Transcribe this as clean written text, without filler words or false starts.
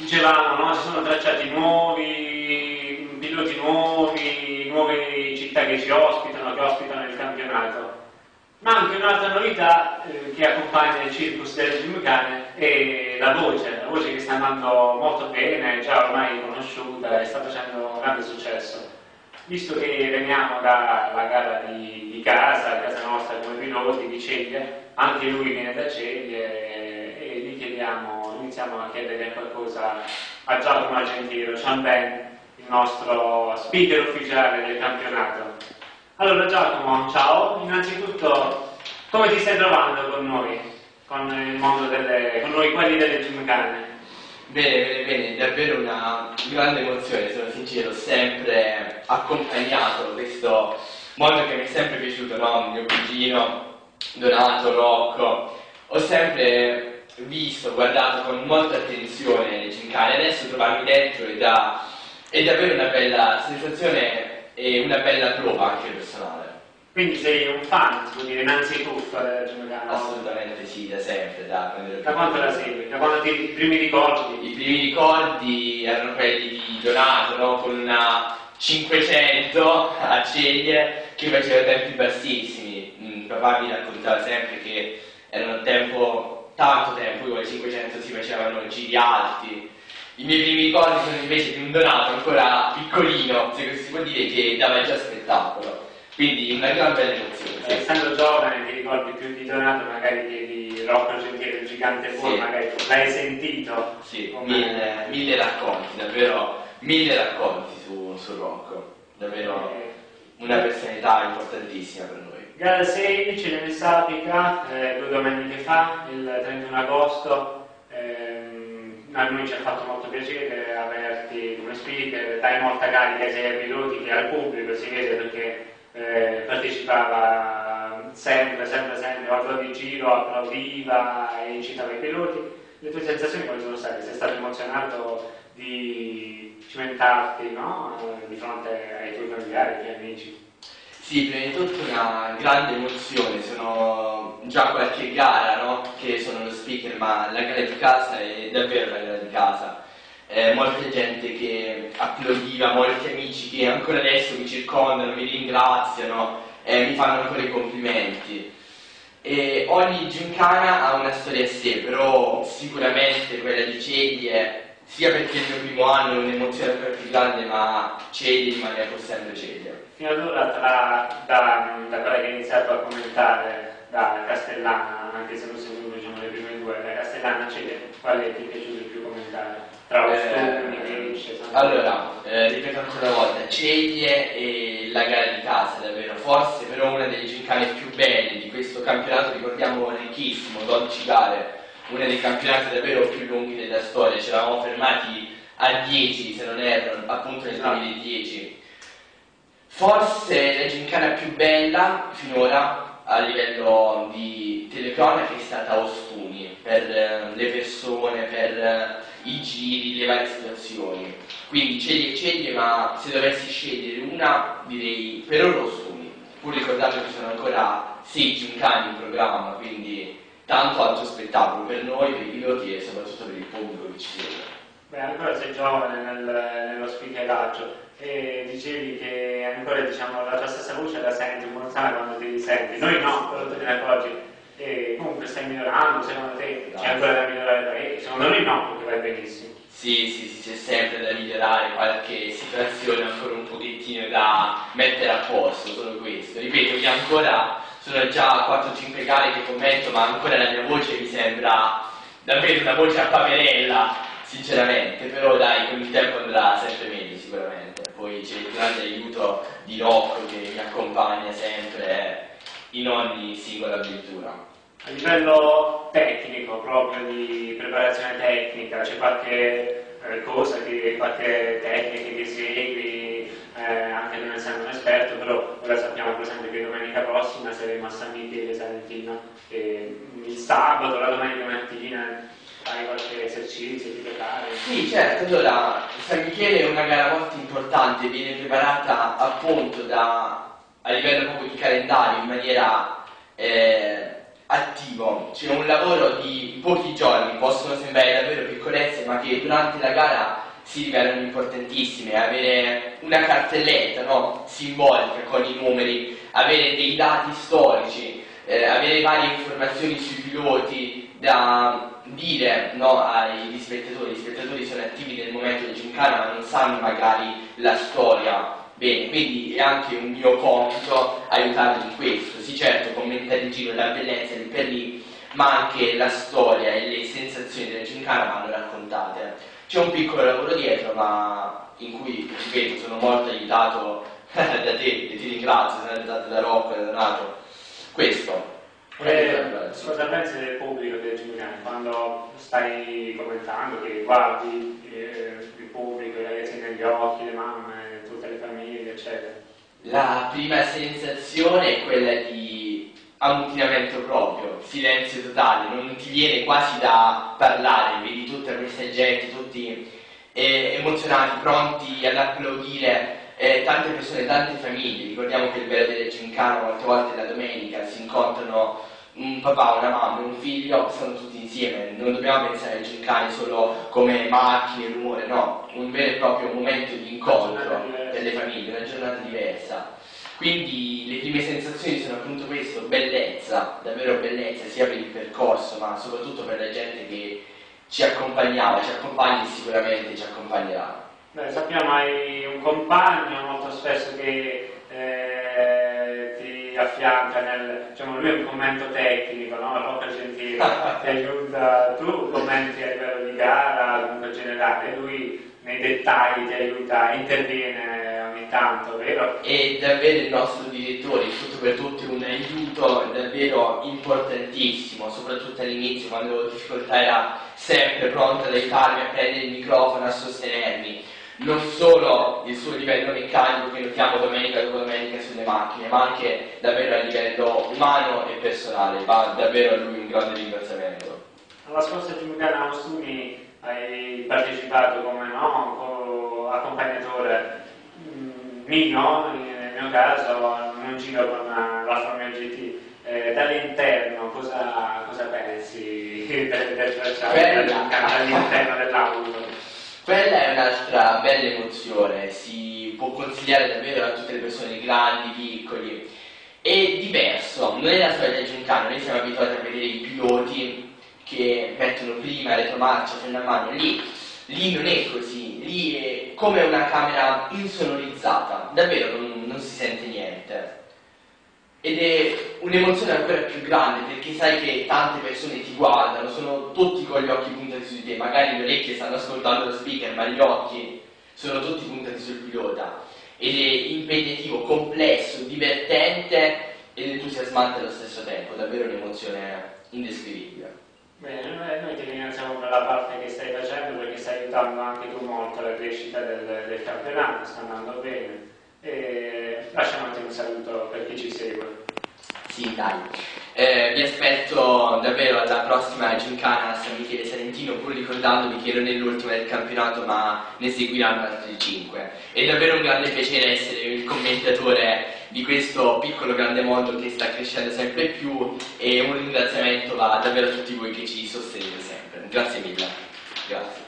dicevamo, no? Si sono tracciati nuovi piloti nuovi, nuove città che ci ospitano, che ospitano il campionato. Ma anche un'altra novità che accompagna il circus delle Gymkhane è la voce che sta andando molto bene, è già ormai conosciuta e sta facendo un grande successo. Visto che veniamo dalla gara di casa nostra come piloti di Ceglie, anche lui viene da Ceglie e gli iniziamo a chiedere qualcosa a Giacomo Argentino, Ciamben, il nostro speaker ufficiale del campionato. Allora Giacomo, ciao, innanzitutto come ti stai trovando con noi, con il mondo con noi quelli delle Gymkhane? Bene, davvero una grande emozione, sono sincero, ho sempre accompagnato questo mondo che mi è sempre piaciuto, no? Mio cugino, Donato, Rocco, ho sempre visto, guardato con molta attenzione le Gymkhane, adesso trovarmi dentro è davvero una bella sensazione e una bella prova anche personale. Quindi sei un fan, si può dire, innanzitutto della Gymkhane? Assolutamente sì, da sempre, da quanto la segui? Da quando i primi ricordi? I primi ricordi erano quelli di Donato, no? Con una 500 a Ceglie che faceva tempi bassissimi. Papà mi raccontava sempre che era un tempo, tanto tempo, con le 500 si facevano giri alti. I miei primi ricordi sono invece di un Donato ancora piccolino, se così si può dire, che dava già spettacolo. Quindi una gran bella emozione. Sì. Essendo giovane ti ricordi più di Donato magari che di Rocco Argentino, il gigante buono, sì. Magari l'hai sentito? Sì, mille racconti, davvero mille racconti su Rocco. Davvero una personalità importantissima per noi. Gara 16 nel Sapica, 2 domeniche fa, il 31 agosto. A noi ci ha fatto molto piacere averti come speaker, dai molta carica sia ai piloti che al pubblico, si vede perché partecipava sempre, guardò di giro, applaudiva e incitava i piloti. Le tue sensazioni quali sono state? Sei stato emozionato di cimentarti, no? Di fronte ai tuoi familiari, ai tuoi amici? Sì, prima di tutto una grande emozione, sono già qualche gara, no? Che sono lo speaker, ma la gara di casa è davvero la gara di casa. Molta gente che applaudiva, molti amici che ancora adesso mi circondano, mi ringraziano, mi fanno ancora i complimenti. E ogni Gymkhana ha una storia a sé, però sicuramente quella di Ceglie, sia perché il mio primo anno è un'emozione ancora più grande, ma Ceglie rimane pur sempre Ceglie. Fino ad ora, da quella che hai iniziato a commentare, da Castellana, anche se non seguivo diciamo, le prime due, da Castellana a Ceglie, quale ti è piaciuto di più commentare? Tra Ostuni, Pesce, allora, ripeto ancora una volta, Ceglie e la gara di casa, davvero, forse però una delle Gymkhane più belle di questo campionato, ricordiamo ricchissimo, 12 gare, uno dei campionati davvero più lunghi della storia, ci eravamo fermati a 10 se non erro, appunto nel 2010. Forse la Gymkhana più bella finora a livello di telecronaca è stata Ostuni, per le persone, per i giri, le varie situazioni. Quindi Ceglie, ma se dovessi scegliere una direi per ora Ostuni, pur ricordando che ci sono ancora 6 Gymkhane in programma, quindi tanto alto spettacolo per noi, per i piloti e soprattutto per il pubblico che ci segue. Beh, ancora sei giovane nello speakeraggio e dicevi che ancora diciamo, la tua stessa voce la senti un po' sana quando ti senti, noi no, però tu te ne accorgi e comunque stai migliorando, secondo te c'è ancora da migliorare parecchio, secondo noi no, perché vai benissimo. Sì, c'è sempre da migliorare, qualche situazione ancora un pochettino da mettere a posto, solo questo. Ripeto che ancora sono già 4-5 gare che commento, ma ancora la mia voce mi sembra davvero una voce a paperella, sinceramente, però dai, con il tempo andrà sempre meglio sicuramente. Poi c'è il grande aiuto di Rocco che mi accompagna sempre in ogni singola avventura. A livello tecnico, proprio di preparazione tecnica, c'è qualche qualche tecnica che segui, anche non essendo un esperto, però ora sappiamo per esempio che domenica prossima saremo a San Michele Salentino, e il sabato, la domenica mattina fai qualche esercizio, ti prepari? Sì, certo, allora San Michele è una gara molto importante, viene preparata appunto a livello proprio di calendario in maniera attivo, cioè un lavoro di pochi giorni, possono sembrare davvero piccolezze, ma che durante la gara si rivelano importantissime. Avere una cartelletta, no, simbolica con i numeri, avere dei dati storici, avere varie informazioni sui piloti da dire, no, agli spettatori. Gli spettatori sono attivi nel momento del gincana ma non sanno magari la storia bene, quindi è anche un mio compito aiutarli in questo. Sì, certo, commentare in giro la bellezza del per lì, ma anche la storia e le sensazioni della gincana vanno raccontate. C'è un piccolo lavoro dietro, ma in cui, ripeto, sono molto aiutato da te, e ti ringrazio, sono aiutato da Rocco e da Donato. Questo. Cosa pensi del pubblico del gincana quando stai commentando, che guardi il pubblico, i ragazzi negli occhi, le mamme, tutte le famiglie, eccetera? La prima sensazione è quella di ammutinamento proprio, silenzio totale, non ti viene quasi da parlare, vedi tutta questa gente, tutti emozionati, pronti ad applaudire, tante persone, tante famiglie. Ricordiamo che il vero della gincana molte volte la domenica si incontrano un papà, una mamma e un figlio, sono tutti insieme, non dobbiamo pensare ai gincane solo come macchine, rumore, no, un vero e proprio momento di incontro per le famiglie, una giornata diversa. Quindi le prime sensazioni sono appunto questo, bellezza, davvero bellezza, sia per il percorso ma soprattutto per la gente che ci accompagnava, ci accompagna e sicuramente ci accompagnerà. Beh, sappiamo hai un compagno molto spesso che ti affianca diciamo, lui è un commento tecnico, no? Rocco Gentile ti aiuta, tu commenti a livello di gara, comunque generale, lui nei dettagli ti aiuta, interviene ogni tanto, vero? È davvero il nostro direttore, il tutto per tutti, un aiuto davvero importantissimo, soprattutto all'inizio quando avevo difficoltà era sempre pronto ad aiutarmi a prendere il microfono, a sostenermi. Non solo il suo livello meccanico che notiamo domenica dopo domenica sulle macchine, ma anche davvero a livello umano e personale. Va davvero a lui un grande ringraziamento. Alla scorsa gincana a Ostuni hai partecipato come accompagnatore mio, nel mio caso, in un giro con l'Alfa Romeo GT. Dall'interno cosa pensi del tracciato dall'interno dell'auto? Quella è un'altra bella emozione, si può consigliare davvero a tutte le persone, grandi, piccoli. È diverso, non è la solita gincana, noi siamo abituati a vedere i piloti che mettono prima, retromarcia, freno a mano, lì non è così, lì è come una camera insonorizzata, davvero non si sente niente. Ed è un'emozione ancora più grande perché sai che tante persone ti guardano, sono tutti con gli occhi puntati su di te, magari le orecchie stanno ascoltando lo speaker ma gli occhi sono tutti puntati sul pilota ed è impegnativo, complesso, divertente ed entusiasmante allo stesso tempo, davvero un'emozione indescrivibile. Bene, noi ti ringraziamo per la parte che stai facendo perché stai aiutando anche tu molto la crescita del campionato, sta andando bene. E lasciamoti un saluto per chi ci segue. Sì, dai. Vi aspetto davvero alla prossima gincana a San Michele Salentino, pur ricordandovi che non è l'ultima del campionato ma ne seguiranno altri 5. È davvero un grande piacere essere il commentatore di questo piccolo grande mondo che sta crescendo sempre più e un ringraziamento va davvero a tutti voi che ci sostenete sempre. Grazie mille. Grazie.